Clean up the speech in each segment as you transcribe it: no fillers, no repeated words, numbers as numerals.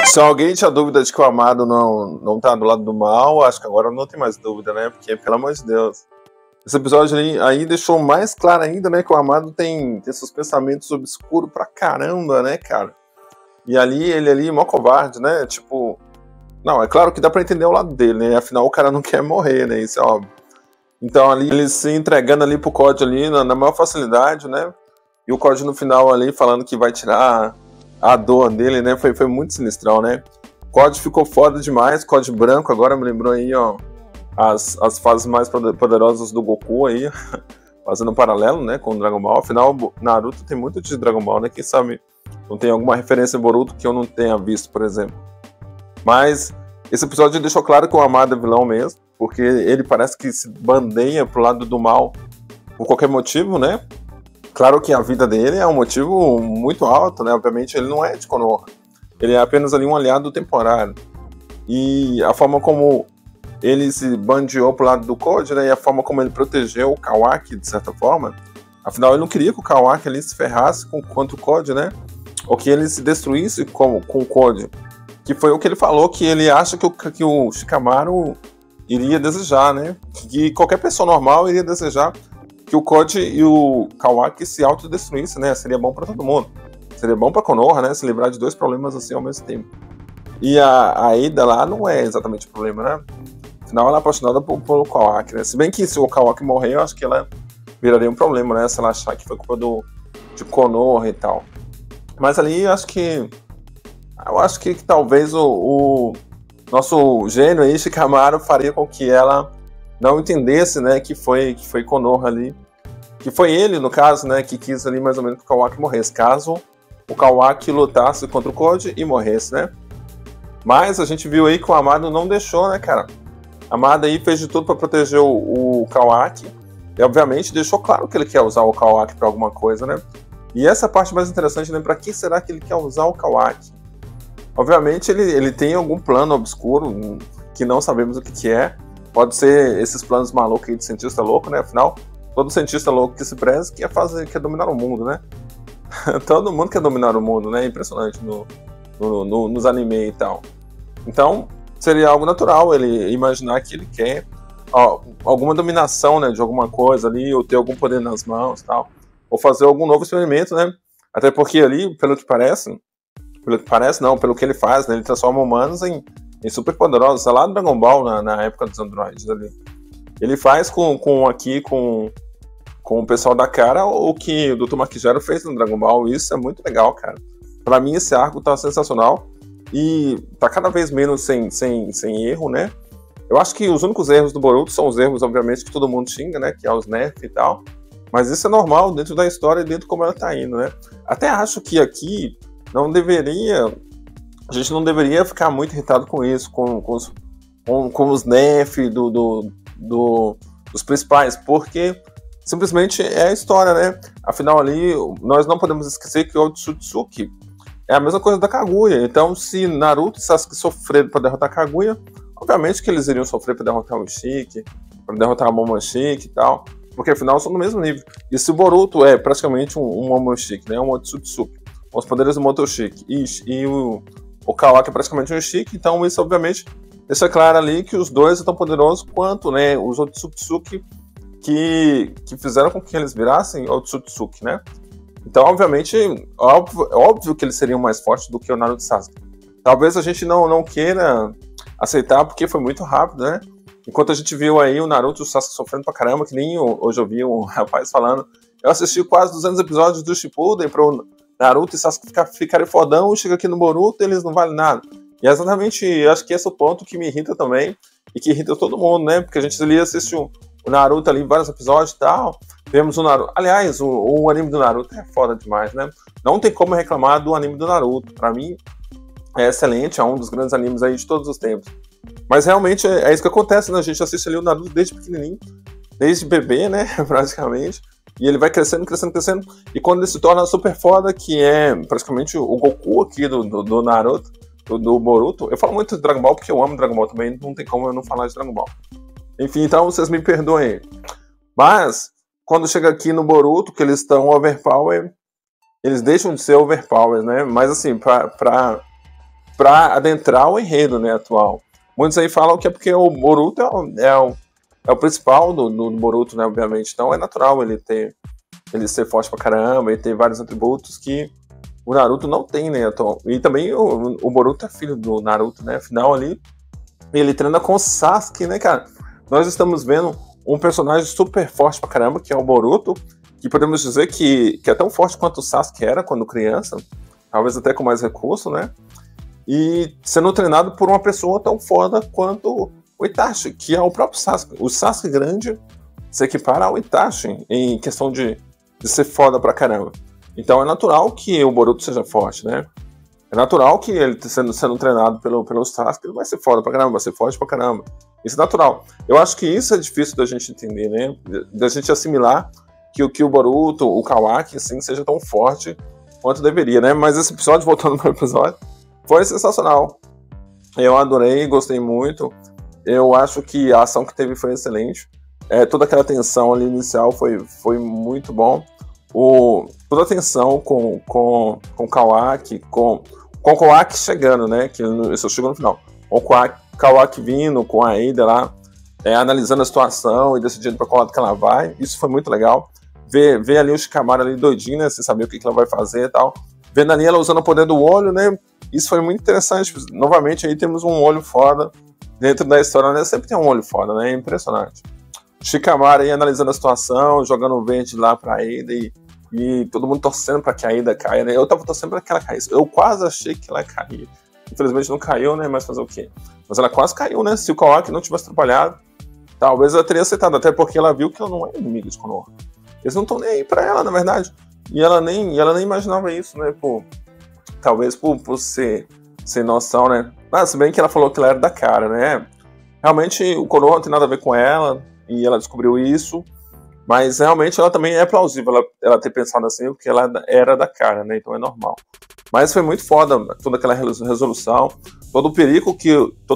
Se alguém tinha dúvida de que o Amado não tá do lado do mal, acho que agora não tem mais dúvida, né? Porque, pelo amor de Deus. Esse episódio aí deixou mais claro ainda, né? Que o Amado tem seus pensamentos obscuros pra caramba, né, cara? E ele ali, mó covarde, né? Tipo... Não, é claro que dá pra entender o lado dele, né? Afinal, o cara não quer morrer, né? Isso é óbvio. Então, ali, ele se entregando ali pro COD ali na maior facilidade, né? E o COD no final ali falando que vai tirar a dor dele, né? Foi muito sinistrão, né? O COD ficou foda demais, COD branco, agora me lembrou aí, ó, as fases mais poderosas do Goku aí, fazendo um paralelo, né, com o Dragon Ball. Afinal, Naruto tem muito de Dragon Ball, né? Quem sabe não tem alguma referência em Boruto que eu não tenha visto, por exemplo. Mas esse episódio deixou claro que o Amado é vilão mesmo, porque ele parece que se bandeia pro lado do mal por qualquer motivo, né? Claro que a vida dele é um motivo muito alto, né? Obviamente ele não é de Konoha. Ele é apenas ali um aliado temporário. E a forma como ele se bandeou pro lado do COD, né? E a forma como ele protegeu o Kawaki, de certa forma. Afinal, ele não queria que o Kawaki ali se ferrasse contra o COD, né? Ou que ele se destruísse com o COD. Que foi o que ele falou, que ele acha que o Shikamaru iria desejar, né? Que qualquer pessoa normal iria desejar que o COD e o Kawaki se autodestruíssem, né? Seria bom pra todo mundo. Seria bom pra Konoha, né? Se livrar de dois problemas assim ao mesmo tempo. E a Ada lá não é exatamente o problema, né? Afinal, ela é apaixonada pelo Kawaki, né? Se bem que se o Kawaki morrer, eu acho que ela viraria um problema, né? Se ela achar que foi culpa de Konoha e tal. Mas ali, eu acho que talvez o nosso gênio aí, Shikamaru, faria com que ela não entendesse, né, que foi Konoha ali, que foi ele, no caso, né, que quis ali mais ou menos que o Kawaki morresse, caso o Kawaki lutasse contra o COD e morresse, né. Mas a gente viu aí que o Amado não deixou, né, cara. Amado aí fez de tudo para proteger o Kawaki, e obviamente deixou claro que ele quer usar o Kawaki para alguma coisa, né. E essa é a parte mais interessante, né, para quem será que ele quer usar o Kawaki? Obviamente ele tem algum plano obscuro que não sabemos o que é. Pode ser esses planos malucos aí de cientista louco, né? Afinal, todo cientista louco que se preza quer dominar o mundo, né? Todo mundo quer dominar o mundo, né? Impressionante nos anime e tal. Então, seria algo natural ele imaginar que ele quer alguma dominação, né? De alguma coisa ali, ou ter algum poder nas mãos e tal. Ou fazer algum novo experimento, né? Até porque ali, pelo que ele faz, né? Ele transforma humanos em super poderosos. É lá no Dragon Ball, na época dos androides ali. Ele faz com o pessoal da Cara o que o Dr. Marquijero fez no Dragon Ball. Isso é muito legal, cara. Pra mim, esse arco tá sensacional. E tá cada vez menos sem erro, né? Eu acho que os únicos erros do Boruto são os erros, obviamente, que todo mundo xinga, né? Que é os nerf e tal. Mas isso é normal dentro da história e dentro de como ela tá indo, né? Até acho que aqui a gente não deveria ficar muito irritado com isso, com os nerf dos principais, porque simplesmente é a história, né? Afinal ali, nós não podemos esquecer que o Otsutsuki é a mesma coisa da Kaguya. Então, se Naruto e Sasuke sofreram para derrotar a Kaguya, obviamente que eles iriam sofrer para derrotar o Ishiki, para derrotar a Momoshiki e tal, porque afinal são do mesmo nível. E se o Boruto é praticamente um Momoshiki, né? Um Otsutsuki, com os poderes do Motoshiki, e o Kawaki é praticamente um Ishiki, então isso obviamente deixa claro ali que os dois são tão poderosos quanto, né, os Otsutsuki que fizeram com que eles virassem Otsutsuki, né? Então, obviamente, óbvio que eles seriam mais fortes do que o Naruto e Sasuke. Talvez a gente não queira aceitar porque foi muito rápido, né? Enquanto a gente viu aí o Naruto e o Sasuke sofrendo pra caramba, que nem hoje eu vi um rapaz falando, eu assisti quase 200 episódios do Shippuden pro Naruto e Sasuke ficarem fodão, chega aqui no Boruto eles não valem nada. E é exatamente, eu acho que esse é o ponto que me irrita também, e que irrita todo mundo, né? Porque a gente ali assistiu o Naruto ali em vários episódios e tal, vemos o Naruto. Aliás, o anime do Naruto é foda demais, né? Não tem como reclamar do anime do Naruto. Pra mim, é excelente, é um dos grandes animes aí de todos os tempos. Mas realmente é isso que acontece, né? A gente assiste ali o Naruto desde pequenininho, desde bebê, né? Praticamente. E ele vai crescendo, crescendo, crescendo. E quando ele se torna super foda, que é praticamente o Goku aqui do Naruto, do Boruto. Eu falo muito de Dragon Ball porque eu amo Dragon Ball também, não tem como eu não falar de Dragon Ball. Enfim, então vocês me perdoem. Mas, quando chega aqui no Boruto, que eles estão overpower, eles deixam de ser overpower, né? Mas assim, pra para adentrar o enredo, né, atual. Muitos aí falam que é porque o Boruto é o principal do Boruto, né, obviamente. Então é natural ele ser forte pra caramba, ele ter vários atributos que o Naruto não tem, né? E também o Boruto é filho do Naruto, né? Afinal ali, ele treina com o Sasuke, né, cara? Nós estamos vendo um personagem super forte pra caramba, que é o Boruto, que podemos dizer que é tão forte quanto o Sasuke era quando criança, talvez até com mais recurso, né? E sendo treinado por uma pessoa tão foda quanto o Itachi, que é o próprio Sasuke. O Sasuke grande se equipara ao Itachi em questão de ser foda pra caramba. Então é natural que o Boruto seja forte, né? É natural que ele sendo treinado pelo Sasuke, ele vai ser foda pra caramba, vai ser forte pra caramba. Isso é natural. Eu acho que isso é difícil da gente entender, né? Da gente assimilar que o Boruto, o Kawaki, assim, seja tão forte quanto deveria, né? Mas esse episódio, voltando pro episódio, foi sensacional. Eu adorei, gostei muito. Eu acho que a ação que teve foi excelente. Toda aquela tensão ali inicial foi muito bom. Toda a tensão com o Kawaki, com o Kawaki chegando, né? Que isso chegou no final. O Kawaki vindo com a Ada lá, analisando a situação e decidindo para qual lado que ela vai. Isso foi muito legal. Ver ali o Shikamaru ali doidinho, né? Sem saber o que ela vai fazer e tal. Vendo ali ela usando o poder do olho, né? Isso foi muito interessante. Novamente aí temos um olho foda dentro da história, né? Sempre tem um olho foda, né? É impressionante. Shikamaru aí analisando a situação, jogando o verde lá pra Ada e todo mundo torcendo pra que a Ada caia, né? Eu tava torcendo pra que ela caísse. Eu quase achei que ela caía. Infelizmente não caiu, né? Mas fazer o quê? Mas ela quase caiu, né? Se o Kawaki não tivesse atrapalhado, talvez ela teria aceitado. Até porque ela viu que ela não é inimiga de Konoha. Eles não estão nem aí pra ela, na verdade. E ela nem imaginava isso, né? Talvez por ser sem noção, né? Mas se bem que ela falou que ela era da cara, né? Realmente o Konoha não tem nada a ver com ela. E ela descobriu isso. Mas realmente ela também é plausível ela ter pensado assim, porque ela era da cara, né? Então é normal. Mas foi muito foda toda aquela resolução, todo o perigo que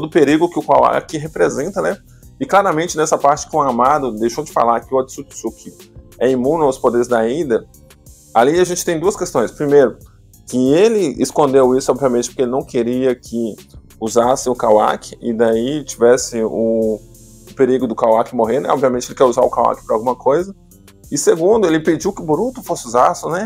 o Kawaki representa, né? E claramente nessa parte com o Amado, deixou de falar que o Otsutsuki é imune aos poderes da Ada. Ali a gente tem duas questões. Primeiro, que ele escondeu isso, obviamente, porque ele não queria que usasse o Kawaki e daí tivesse o perigo do Kawaki morrer, né? Obviamente ele quer usar o Kawaki para alguma coisa. E segundo, ele pediu que o Boruto fosse usado, né?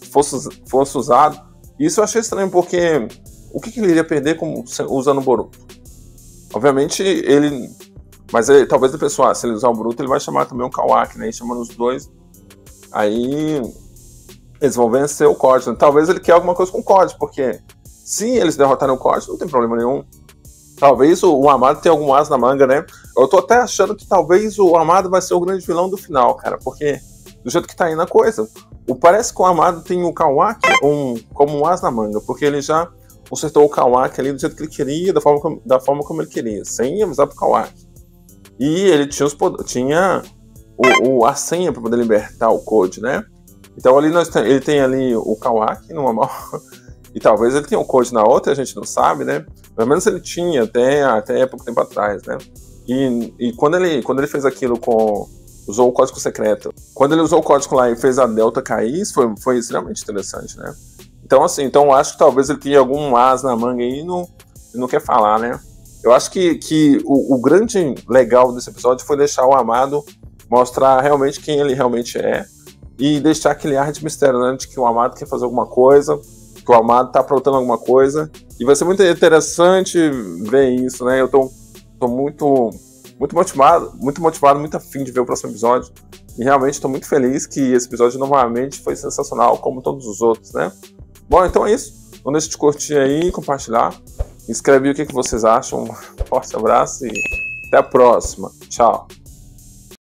Fosse usado. E isso eu achei estranho, porque o que ele iria perder usando o Boruto? Obviamente ele... Mas talvez ele pensou, se ele usar o Boruto, ele vai chamar também o Kawaki, né? E chamando os dois, aí eles vão vencer o Code, né? Talvez ele quer alguma coisa com o Code, porque se eles derrotarem o Code, não tem problema nenhum. Talvez o Amado tenha algum as na manga, né? Eu tô até achando que talvez o Amado vai ser o grande vilão do final, cara, porque do jeito que tá indo a coisa, parece que o Amado tem o Kawaki como um as na manga, porque ele já consertou o Kawaki ali do jeito que ele queria, da forma como ele queria, sem avisar pro Kawaki. E ele tinha a senha para poder libertar o Code, né? Então ali ele tem ali o Kawaki numa mão, e talvez ele tenha o Code na outra, a gente não sabe, né? Pelo menos ele tinha até pouco tempo atrás, né? E quando ele fez aquilo usou o código secreto. Quando ele usou o código lá e fez a Delta cair, isso foi extremamente interessante, né? Então, assim, eu acho que talvez ele tenha algum as na manga aí e não quer falar, né? Eu acho que o grande legal desse episódio foi deixar o Amado mostrar realmente quem ele realmente é e deixar aquele ar de mistério, né? De que o Amado quer fazer alguma coisa, que o Amado tá aprontando alguma coisa. E vai ser muito interessante ver isso, né? Eu tô muito motivado, muito afim de ver o próximo episódio. E realmente estou muito feliz que esse episódio novamente foi sensacional, como todos os outros, né? Bom, então é isso. Não deixe de curtir aí, compartilhar. Escreve aí o que vocês acham. Um forte abraço e até a próxima. Tchau.